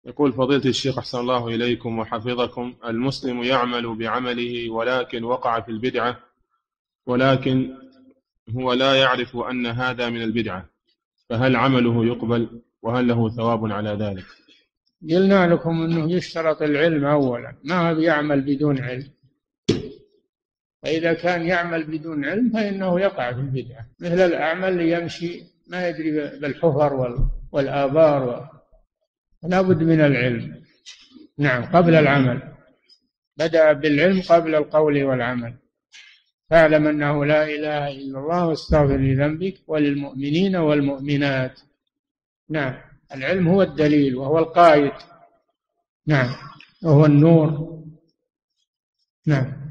يقول فضيلة الشيخ أحسن الله إليكم وحفظكم: المسلم يعمل بعمله ولكن وقع في البدعة، ولكن هو لا يعرف أن هذا من البدعة، فهل عمله يقبل؟ وهل له ثواب على ذلك؟ قلنا لكم أنه يشترط العلم أولا، ما بيعمل بدون علم. فإذا كان يعمل بدون علم فإنه يقع في البدعة، مثل الأعمى اللي يمشي ما يدري بالحفر والآبار لا بد من العلم. نعم، قبل العمل، بدأ بالعلم قبل القول والعمل. فاعلم أنه لا إله إلا الله واستغفر لذنبك وللمؤمنين والمؤمنات. نعم، العلم هو الدليل وهو القائد. نعم، وهو النور. نعم.